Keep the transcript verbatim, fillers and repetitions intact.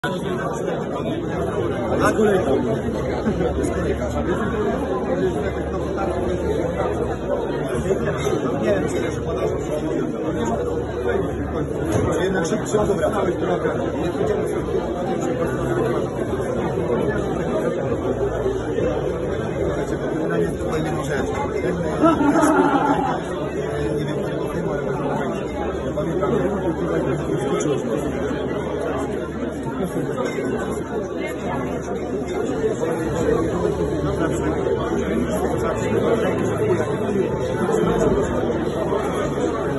A kolejka. Nie wiem, czy jeszcze podał. Jednak szybko, dobra, cały program. Nie pójdziemy sobie. Na nie tutaj nie może. Nie wiem, czego chyba, ale ja pamiętam, że tutaj nie skoczyło. Dobra,